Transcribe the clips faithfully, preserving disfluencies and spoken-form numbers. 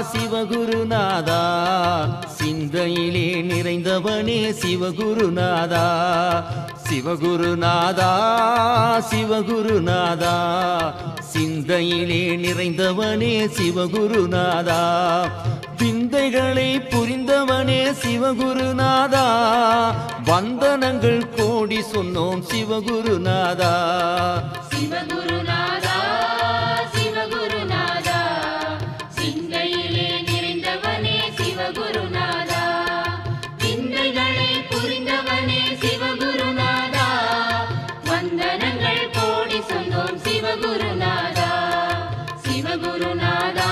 சிவகுருநாதா சிந்தையிலே நிறைந்தவனே சிவகுருநாதா சிவகுருநாதா சிவகுருநாதா சிந்தையிலே நிறைந்தவனே சிவகுருநாதா விந்தைகளை புரிந்தவனே சிவகுருநாதா வந்தனங்கள் கோடி சொன்னோம் சிவகுருநாதா சிவகுருநாதா சிவகுருநாதா சிந்தையிலே நிறைந்தவனே சிவகுருநாதா விந்தைகளை புரிந்தவனே சிவகுருநாதா வந்தனங்கள் கோடி சொன்னோம் சிவகுருநாதா சிவகுருநாதா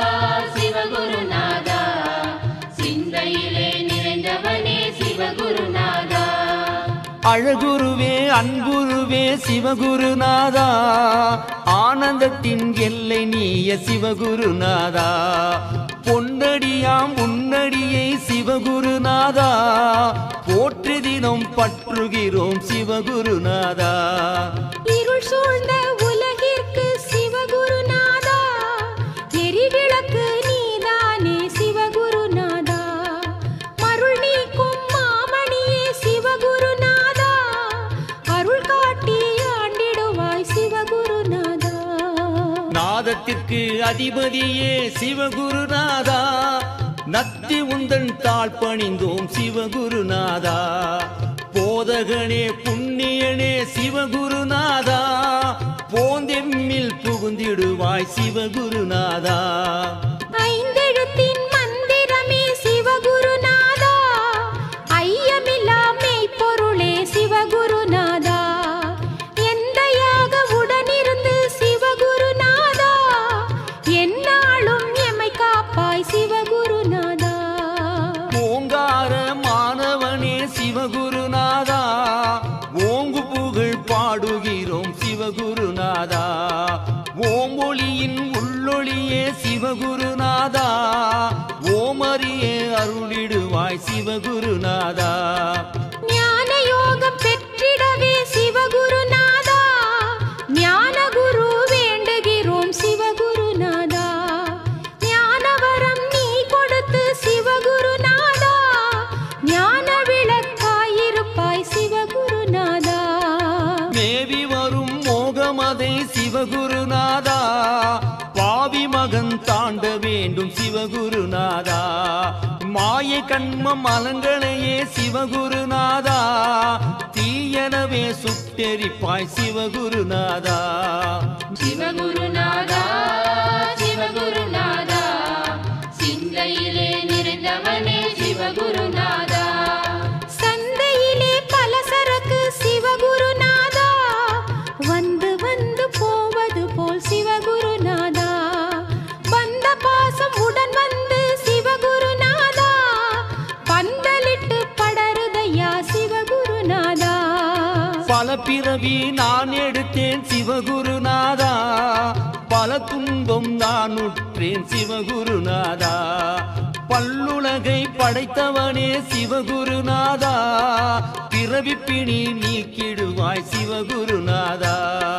சிவகுருநாதா சிந்தையிலே நிறைந்தவனே சிவகுருநாதா அழகுருவே அன்புருவே சிவகுருநாதா ஆனந்தத்தின் எல்லை நீய சிவகுருநாதா பொன்னடியாம் உன்னடியை சிவகுருநாதா போற்று தினம் பற்றுகிறோம் சிவகுருநாதா இருள் சூழ்ந்த உலகிற்கு சிவகுருநாதா எரிவிளக்கு நீதானே சிவகுருநாதா மருள் நீக்கும் மாமணியே சிவகுருநாதா அருள் காட்டி ஆண்டிடுவாய் சிவகுருநாதா நாதத்திற்கு அதிபதியே சிவகுருநாதா நத்தி உந்தன் தாழ் பணிந்தோம் சிவகுருநாதா போதகனே புண்ணியனே சிவகுருநாதா போந்தெம்மில் புகுந்திடுவாய் சிவகுருநாதா ஐந்தெழுத்தின் மந்திரமே சிவகுருநாதா ஐயமில்லா மெய்ப்பொருளே சிவகுருநாதா எந்தையாக உடனிருந்து சிவகுருநாதா எந்நாளும் எம்மை காப்பாய் சிவகுருநாதா ஓங்கார மாணவனே சிவகுருநாதா ஓங்கு புகழ் பாடுகிறோம் சிவகுருநாதா ஓமொழியின் உள்ளொளியே சிவகுருநாதா ஓமரியே அருளிடுவாய் சிவகுருநாதா ஞான யோகம் பெற்றிடவே சிவகுருநாதா ஞான குரு வேண்டுகிறோம் சிவகுருநாதா ஞானவரம் நீ கொடுத்து சிவகுருநாதா ஞான விளக்காயிருப்பாய் சிவகுருநாதா மேவி வரும் மோகமதை சிவகுருநாதா பாவி மகன் தாண்ட வேண்டும் சிவகுருநாதா மாய கண்மம் அலங்களையே சிவகுருநாதா தீயனவே சுட்டெரிப்பாய் சிவகுருநாதா சிவகுருநாதா சிவகுருநாதா சிந்தையிலே நிறைந்தவனே சிவகுருநாதா சந்தையிலே பலசரக்கு சிவகுருநாதா வந்து வந்து போவது போல் சிவகுருநாதா வந்த பாசம் உடன் வந்து சிவகுருநாதா பந்தலிட்டு படருதையா சிவகுருநாதா பல பிறவி நான் எடுத்தேன் சிவகுருநாதா பல துன்பம் நான் உற்றேன் சிவகுருநாதா பல்லுலகை படைத்தவனே சிவகுருநாதா பிறவி பிணி நீக்கிடுவாய் சிவகுருநாதா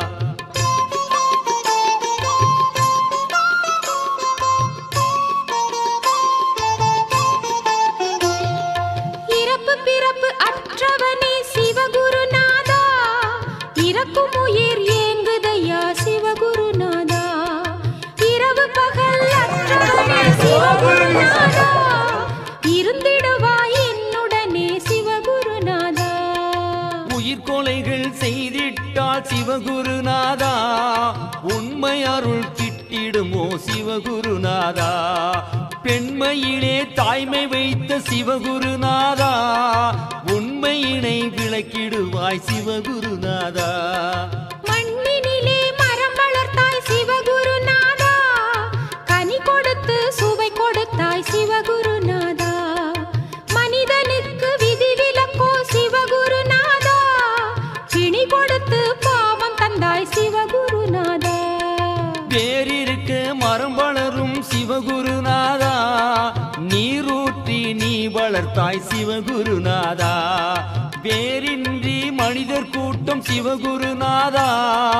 இறப்பு பிறப்பு அற்றவனே சிவகுருநாதா இறக்கும் உயிர் ஏங்குதையா சிவகுருநாதா இரவு பகல் அற்றவனே சிவகுருநாதா இருந்திடுவாய் என்னுடனே சிவகுருநாதா உயிர் கொலைகள் செய்திட்டால் சிவகுருநாதா உண்மை அருள் கிட்டிடுமோ சிவகுருநாதா பெண்மையிலே தாய்மை வைத்த சிவகுருநாதா உண்மையினை விளக்கிடுவாய் சிவகுருநாதா மண்ணினிலே மரம் வளர்த்தாய் சிவகுருநாதா கனி கொடுத்து சுவை கொடுத்தாய் சிவகுருநாதா மனிதனுக்கு விதிவிலக்கோ சிவகுருநாதா பிணி கொடுத்து பாவம் தந்தாய் சிவகுருநாதா வேறிருக்க மரம் வளரும் சிவகுருநாதா நீரூற்றி நீ வளர்த்தாய் சிவகுருநாதா வேரின்றி மனிதர் கூட்டம் சிவகுருநாதா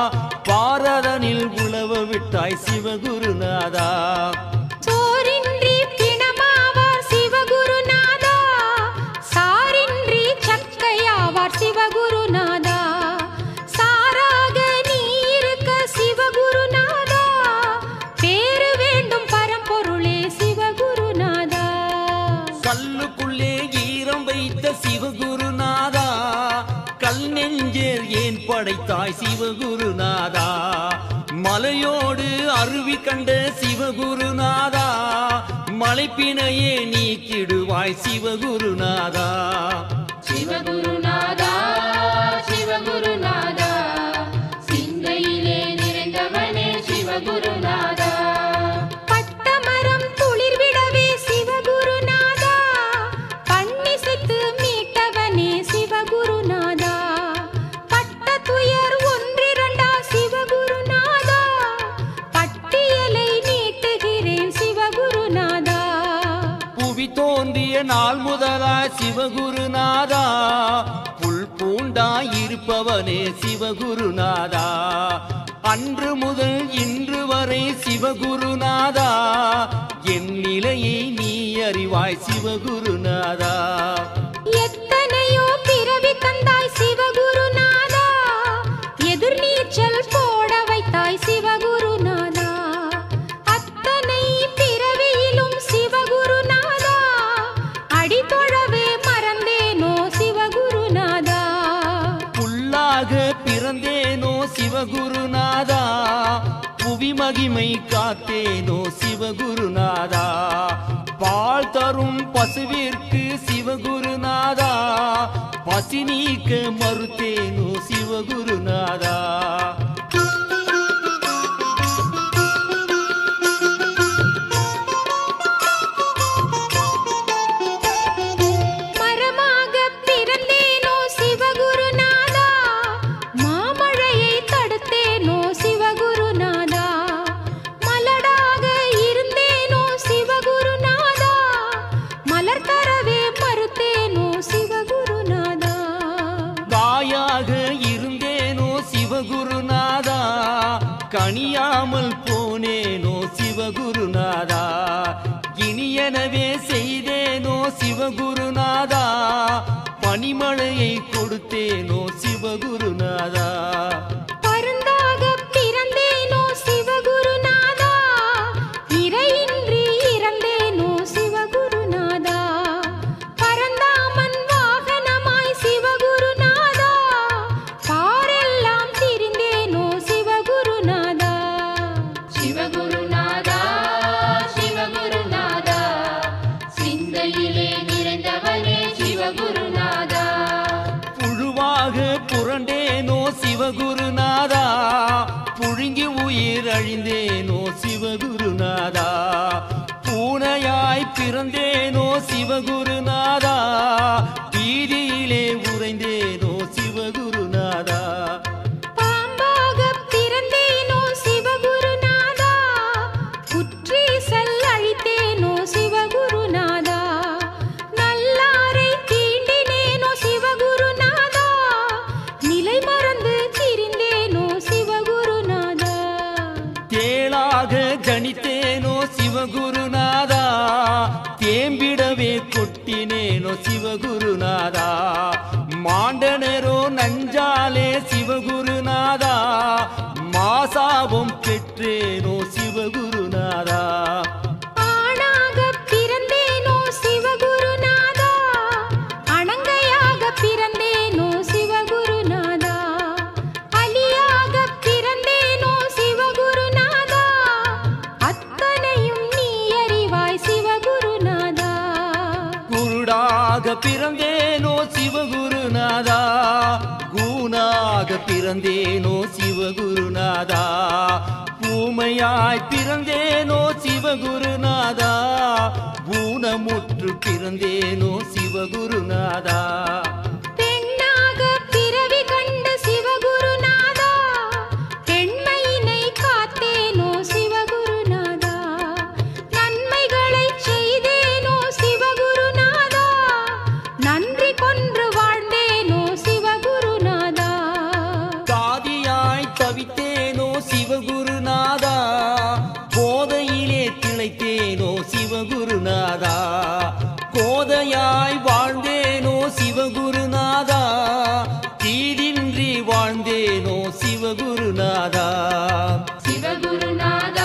பாரதனில் உழவ விட்டாய் சிவகுருநாதா சோரின்றி கருவி கண்ட சிவகுருநாதா மலைப்பினையே நீக்கிடுவாய் சிவகுருநாதா. சிவகுருநாதா சிவகுருநாதா சிந்தையிலே நிறைந்தவனே சிவகுருநாதா. பட்டமரம் துளிர்விடவே சிவகுருநாதா பண்ணிசைத்து மீட்டவனே சிவகுருநாதா. பட்ட துயர் ஒன்றிரண்டா சிவகுருநாதா பட்டியலை நீட்டுகிறேன் சிவகுருநாதா. புவி தோன்றிய நாள் முதலா சிவகுருநாதா புல் பூண்டாயிருப்பவனே சிவகுருநாதா. அன்று முதல் இன்று வரை சிவகுருநாதா என் நிலையை நீ அறிவாய் சிவகுருநாதா. எத்தனையோ பிறவி தந்தாய் சிவகுருநாதா எதிர்நீச்சல் போட வைத்தாய் சிவகுருநாதா. அத்தனை பிறவியிலும் சிவகுருநாதா அடித்தொழவே மறந்தேனோ சிவகுருநாதா. புல்லாக பிறந்தேனோ சிவகுருநாதா புவி மகிமை காத்தேனோ சிவகுருநாதா. பால் தரும் பசுவிற்கு சிவகுருநாதா பசி நீக்க மறுத்தேனோ சிவகுருநாதா. மரமாக பிறந்தேனோ சிவகுருநாதா மாமழையை தடுத்தேனோ சிவகுருநாதா. மலடாக இருந்தேனோ சிவகுருநாதா மலர் தரவே மறுத்தேனோ சிவகுருநாதா. காயாக இருந்தேனோ சிவகுருநாதா கனியாமல் போனேனோ சிவகுருநாதா. இனியனவே செய்தேனோ சிவகுருநாதா பனிமழையை கொடுத்தேனோ சிவகுருநாதா. பருந்தாக பிறந்தேனோ சிவகுருநாதா இறையின்றி இறந்தேனோ சிவகுருநாதா. பரந்தாமன் வாகனமாய் சிவகுருநாதா பாரெல்லாம் திரிந்தேனோ சிவகுருநாதா. சிவகுருநாதா சிவகுருநாதா சிந்தையிலே நிறைந்தவனே சிவகுருநாதா. புழுவாக புரண்டேனோ சிவகுருநாதா புழுங்கி உயிர் அழிந்தேனோ சிவகுருநாதா. பூனையாய் பிறந்தேனோ சிவகுருநாதா வீதியிலே உறைந்தேனோ சிவகுருநாதா. பாம்பாக பிறந்தேனோ சிவகுருநாதா புற்றீசல் அழித்தேனோ சிவகுருநாதா. நல்லாரை தீண்டினேனோ சிவகுருநாதா நிலை மறந்து திரிந்தேனோ சிவகுருநாதா. தேளாக ஜனித்தேனோ சிவகுருநாதா தேம்பிடவே கொட்டினேனோ சிவகுருநாதா. மாண்டனரோ நஞ்சாலே சிவகுருநாதா மாசாபம் பெற்றேனோ சிவகுருநாதா. ஆணாக பிறந்தேனோ சிவகுருநாதா அணங்கையாக பிறந்தேனோ சிவகுருநாதா. அலியாக பிறந்தேனோ சிவகுருநாதா அத்தனையும் நீ அறிவாய் சிவகுருநாதா. குருடாக பிறந்தேனோ சிவகுருநாதா கூனாக பிறந்தேனோ சிவகுருநாதா. பூமையாய் பிறந்தேனோ சிவகுருநாதா ஊனமுற்று பிறந்தேனோ சிவகுருநாதா. பெண்ணாக பிறவி கண்ட சிவகுருநாதா பெண்மையினை காத்தேனோ சிவகுருநாதா. நன்மைகளை செய்தேனோ சிவகுருநாதா நன்றி கொன்று வாழ்ந்தேனோ சிவகுருநாதா. காதியாய் தவித்தேனோ சிவகுருநாதா போதையிலே திளைத்தேனோ சிவகுருநாதா. கோதையாய் வாழ்ந்தேனோ சிவகுருநாதா தீதின்றி வாழ்ந்தேனோ சிவகுருநாதா. சிவகுருநாதா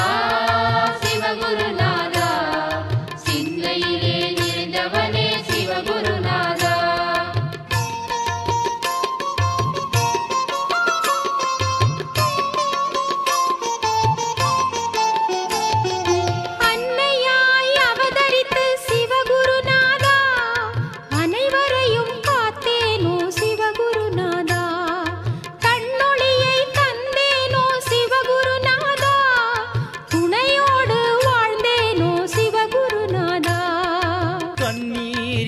சிவகுருநாதா சிந்தையிலே நிறைந்தவனே சிவகுருநாதா.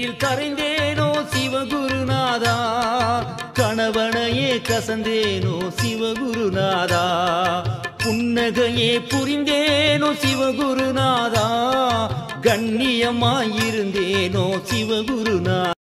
கண்ணீரில் கரைந்தேனோ சிவகுருநாதா கணவனையே கசந்தேனோ சிவகுருநாதா புன்னகையே புரிந்தேனோ சிவகுருநாதா கண்ணியமாயிருந்தேனோ சிவகுருநாதா